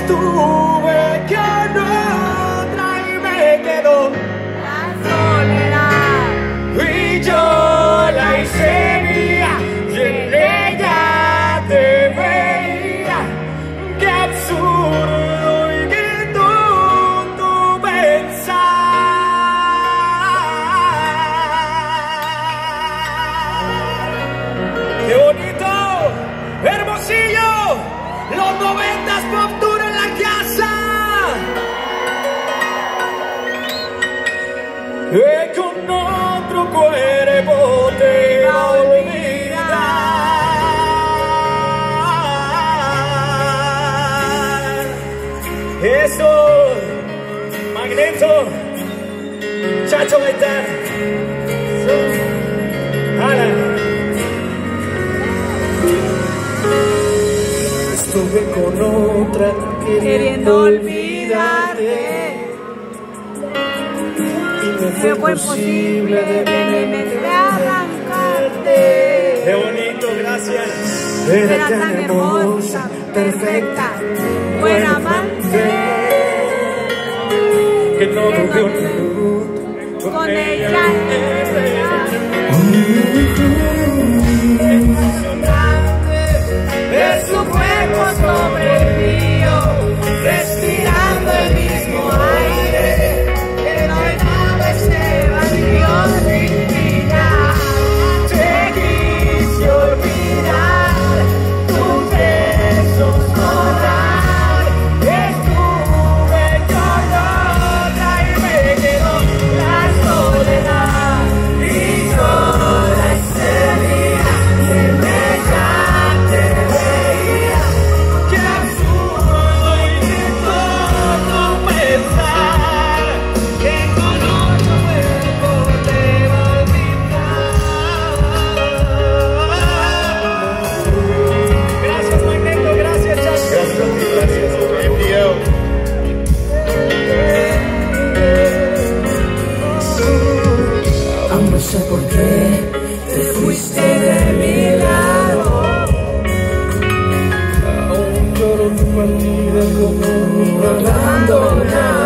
estuve con otra y me quedó la soledad. y yo la hice mía y en ella te veía. Qué absurdo y qué tonto pensar. ¡Qué bonito! ¡Hermosillo! ¡Los 90s Pop Tour en la casa! Que con otro cuerpo te va a olvidar. Eso, Magneto, Chacho Gaitán. ¡Hala! Estuve con otra queriendo olvidarte y me fue imposible de mi mente arrancarte. ¡Qué bonito! Gracias. Era tan hermosa, perfecta, buena amante, que no duré un minuto con ella. De su cuerpo sobre el mío, respirando el mismo aire, que no hay nada este vacío sin vida. Te quise olvidar, tus besos borrar. Estuve con otra y me quedó la soledad y yo la hice mía y en ella te veía. Qué absurdo y qué tonto pensar que con otro cuerpo te va a olvidar. Gracias, Magneto, gracias, Chacho. Gracias. Envío. Aún no sé por qué te fuiste de mi lado. Aún lloro tu partida como un niño abandonado.